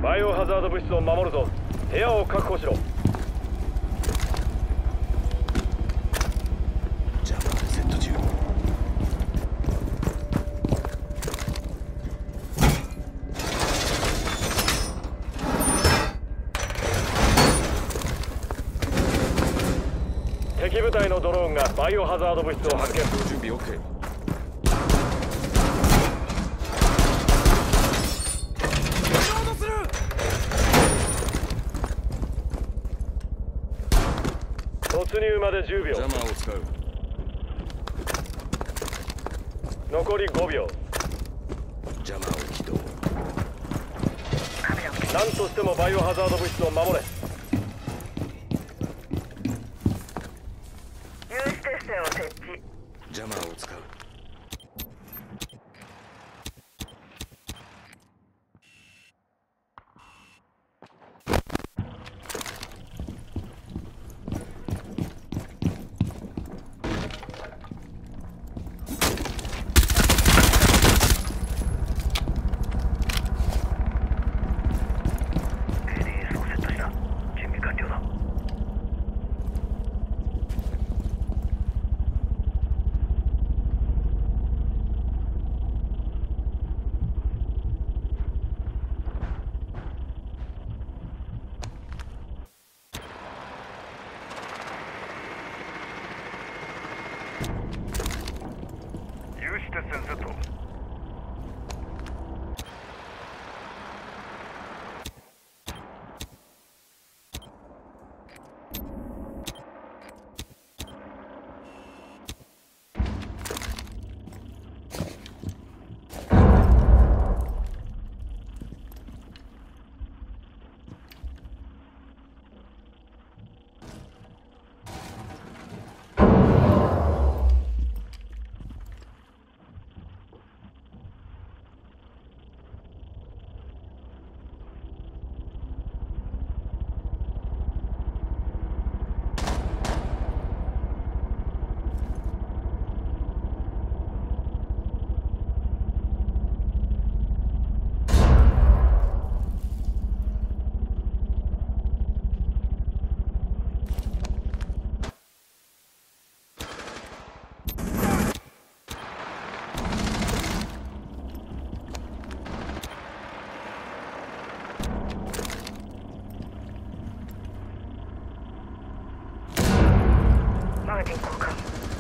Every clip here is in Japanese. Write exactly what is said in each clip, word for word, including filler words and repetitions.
バイオハザード物質を守るぞ。部屋を確保しろ。 ジャマーセット中。 敵部隊のドローンがバイオハザード物質を発見。 準備 OK。 突入までじゅうびょう。 ジャマーを使う。 残りごびょう。 ジャマーを起動。 何としてもバイオハザード物質を守れ。 有刺鉄線を設置。 ジャマーを使う。 有刺鉄線セット。 マガジン交換。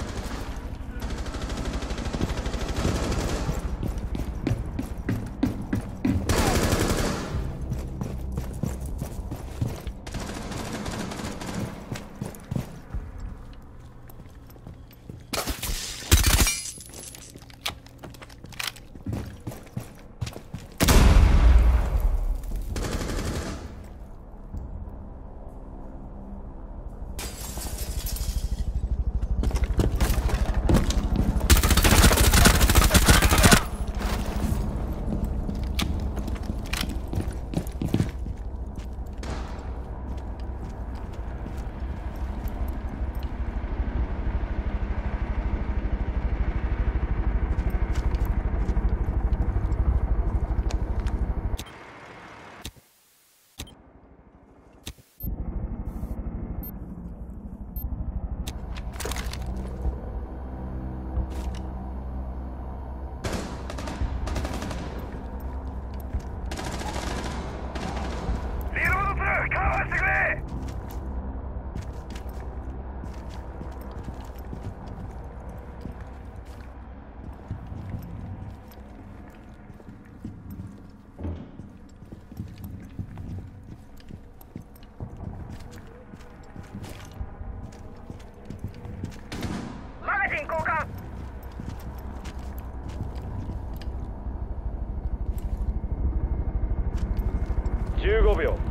じゅうごびょ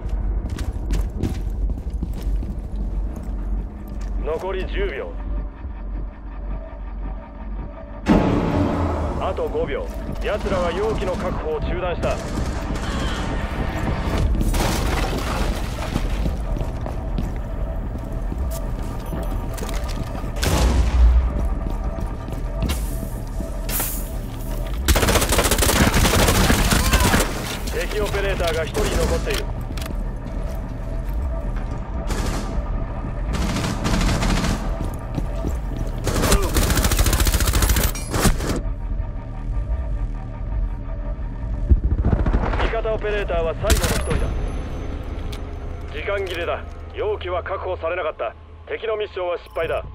う。残りじゅうびょう。あとごびょう。奴らは容器の確保を中断した。敵オペレーターーがひとり残っている。味方オペレーターは最後のひとりだ。時間切れだ。容器は確保されなかった。敵のミッションは失敗だ。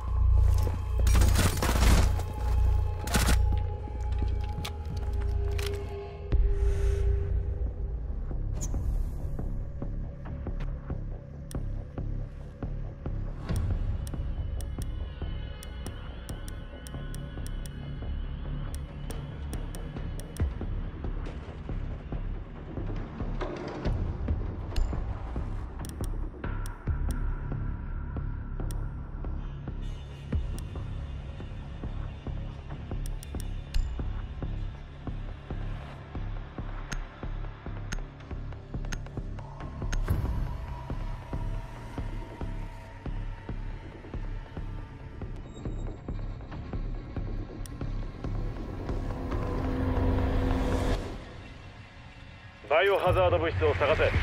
バイオハザード物質を探せ。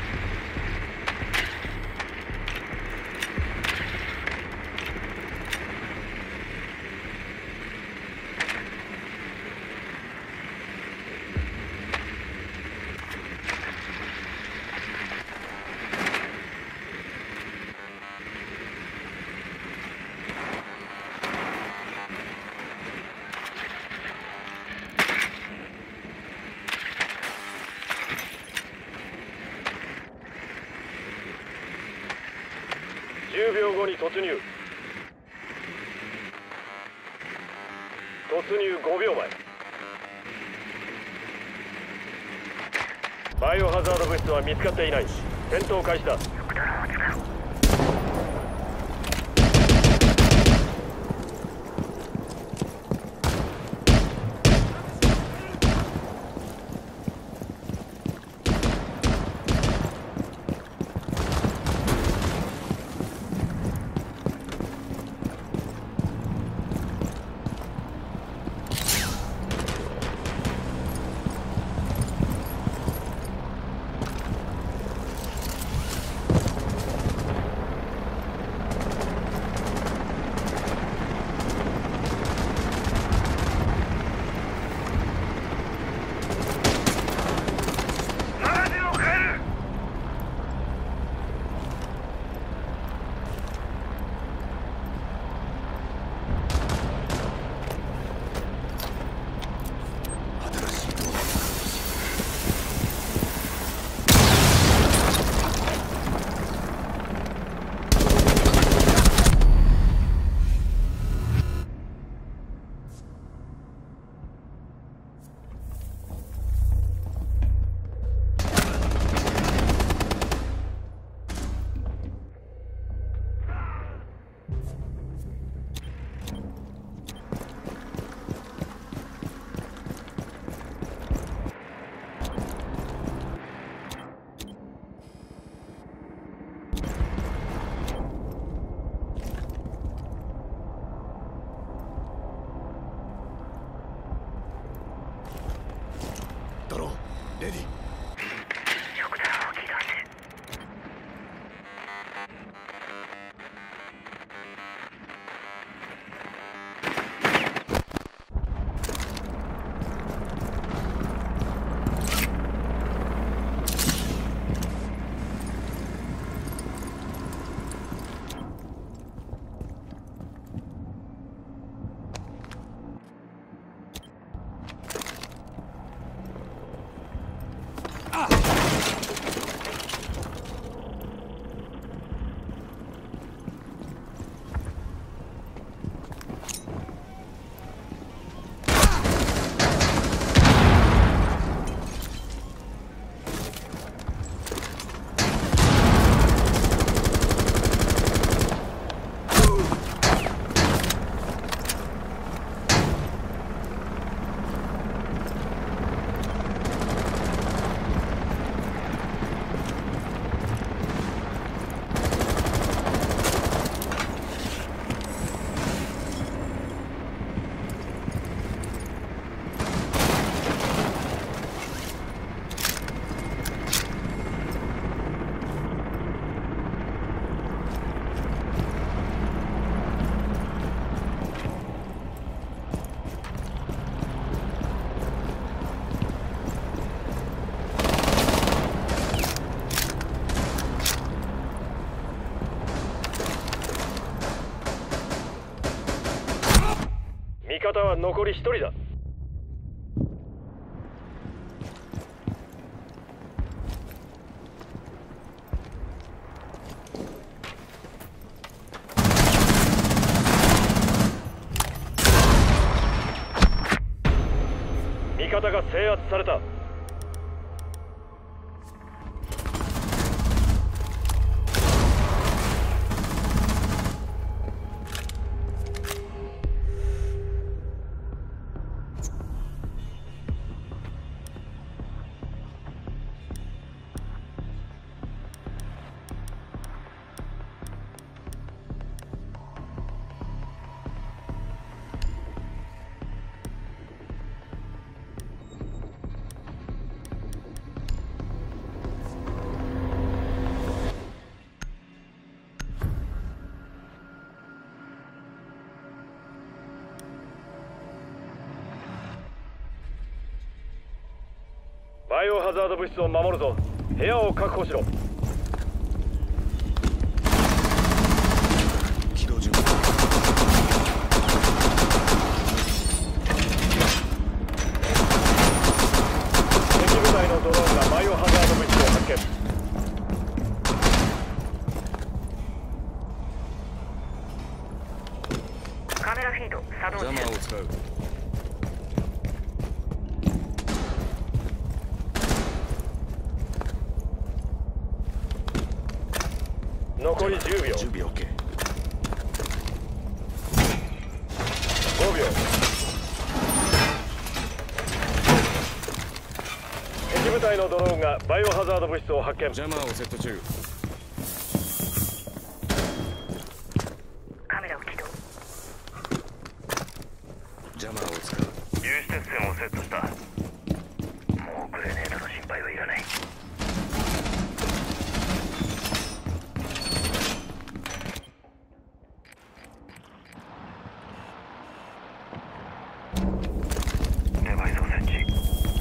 じゅうびょうごに突入。突入ごびょうまえ。バイオハザード物質は見つかっていない。戦闘開始だ。 ドローンレディー。 ショクターを起動する。 味方は残りひとりだ。味方が制圧された。バイオハザード物質を守るぞ。部屋を確保しろ。 起動準備。 敵部隊のドローンがバイオハザード物質を発見。 カメラフィード作動ジャマ中。 ーを使う。 残りじゅうびょう。 準備 OK。 ごびょう。敵部隊のドローンがバイオハザード物質を発見。 ジャマーをセット中。 カメラを起動。 ジャマーを使う。 有刺鉄線をセットした。 もうグレネードの心配はいらない。 デバイスを設置。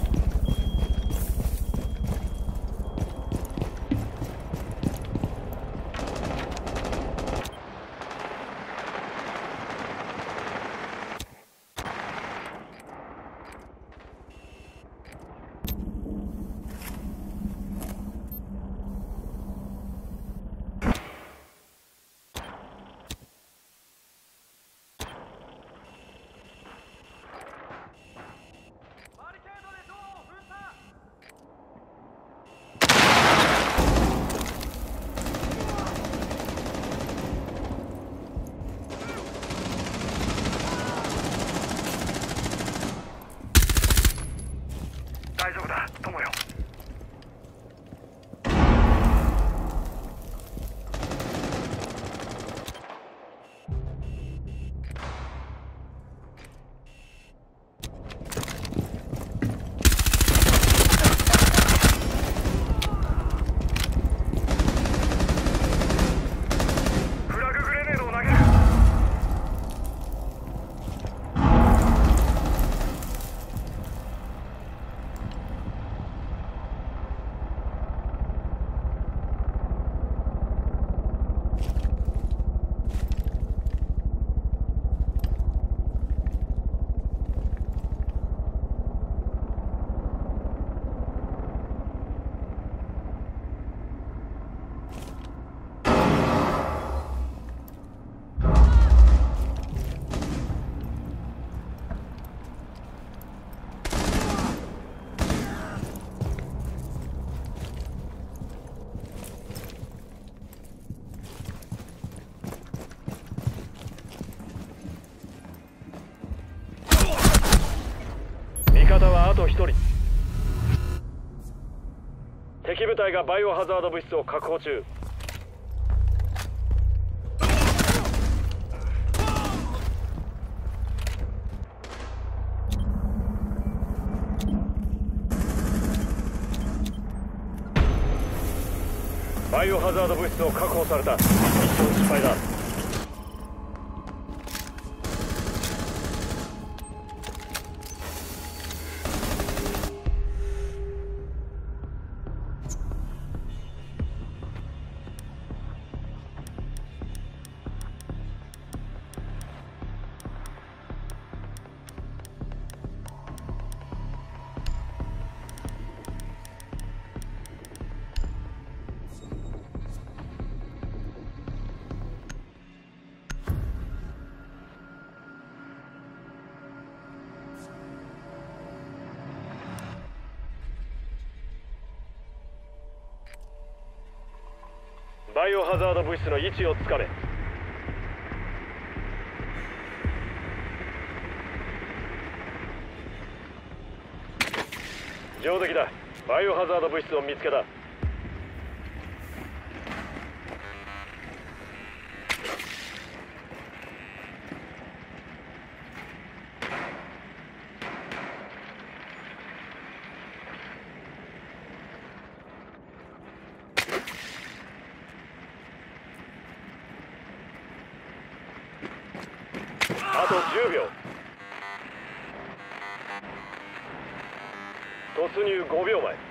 大丈夫だ、友よ。フラググレネードを投げる。味方はあとひとり。敵部隊がバイオハザード物質を確保中。バイオハザード物質を確保された。ミッション失敗だ。 バイオハザード物質の位置をつかめ。上出来だ。バイオハザード物質を見つけた。あとじゅうびょう。突入ごびょうまえ。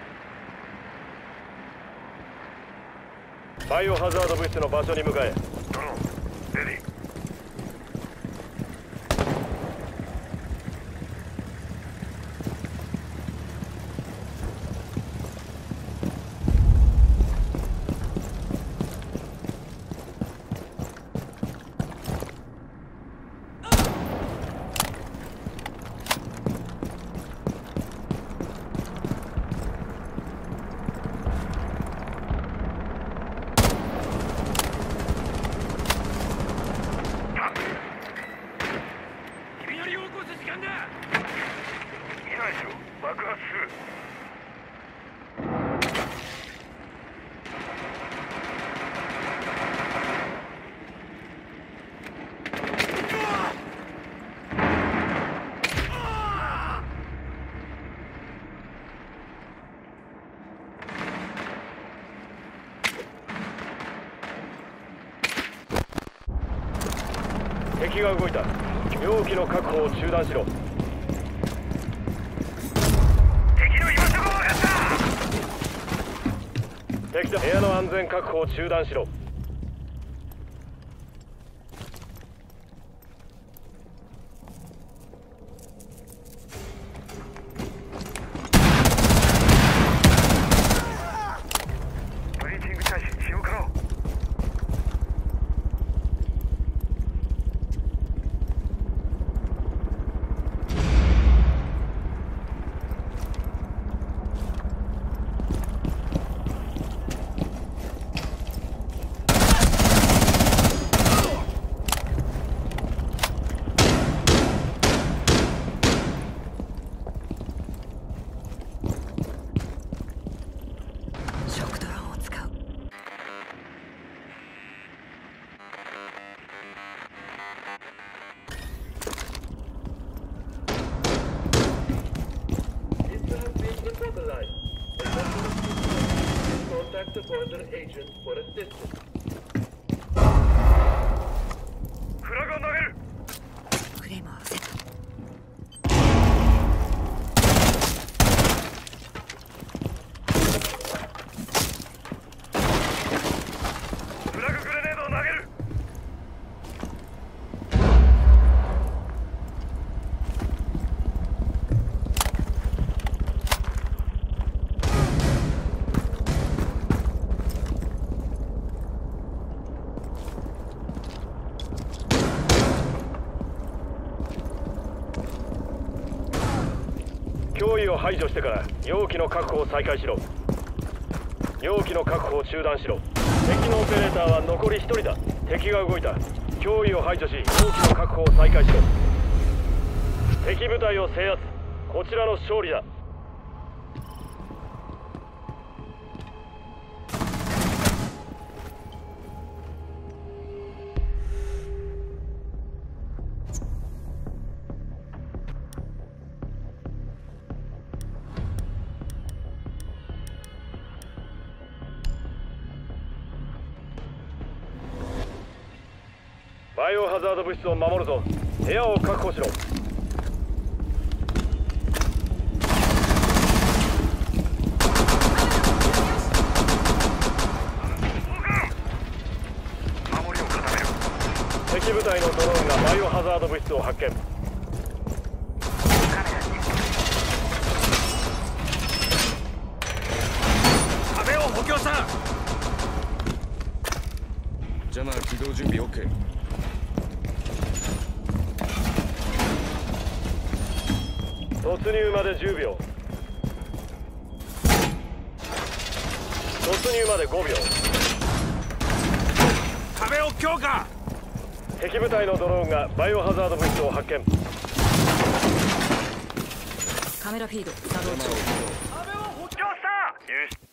バイオハザード物質の場所に向かえ。 ドローンレディー。爆発する。 敵が動いた。容器の確保を中断しろ。敵だ。部屋の安全確保を中断しろ。 ブリーチングチャージ血をかろう。 食ドローンを使う。 フラグを投げる。 フレームをセット。 フラググレネードを投げる。 脅威を排除してから容器の確保を再開しろ。容器の確保を中断しろ。敵のオペレーターは残りひとりだ。敵が動いた。脅威を排除し容器の確保を再開しろ。敵部隊を制圧。こちらの勝利だ。バイオハザード物質を守るぞ。部屋を確保しろ。 守りを固める。 敵部隊のドローンがバイオハザード物質を発見。 壁を補強した。ジャマー起動準備 OK。 突入までじゅうびょう。突入までごびょう。 壁を強化。 敵部隊のドローンがバイオハザード物質を発見。 カメラフィード作動中。 壁を補強した。優秀。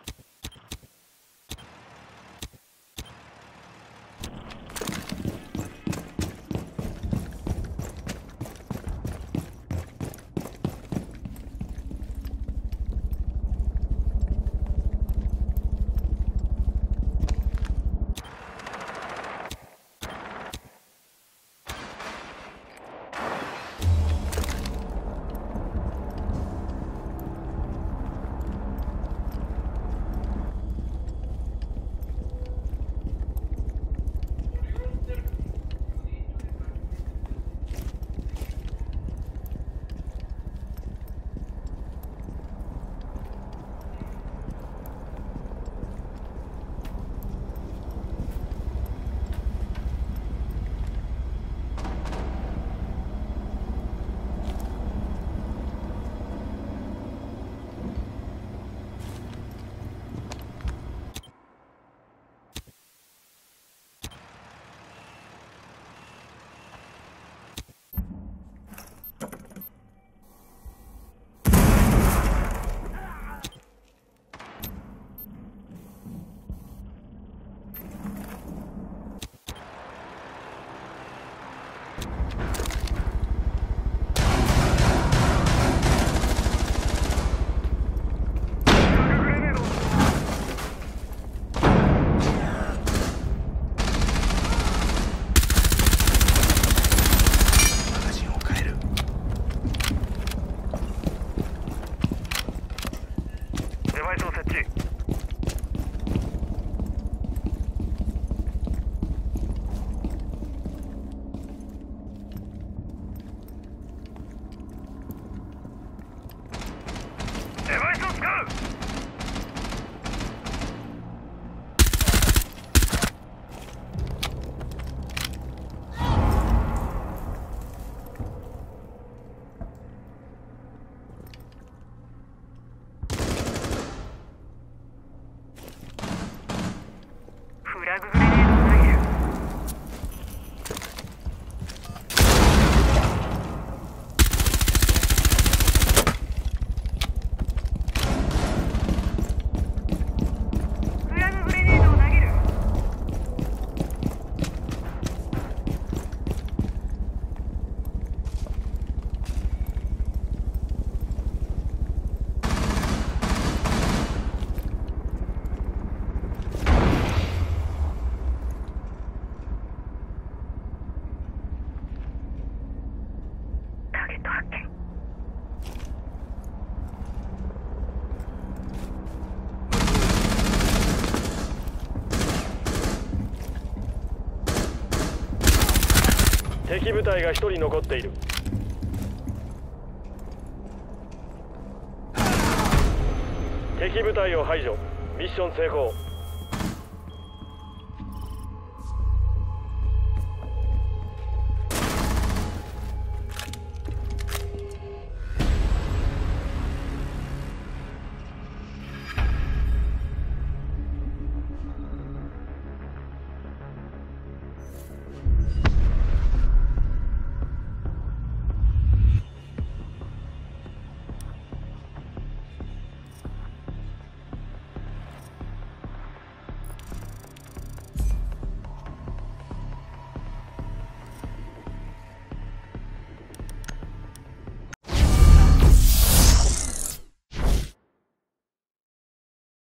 敵部隊が一人残っている。敵部隊を排除。ミッション成功。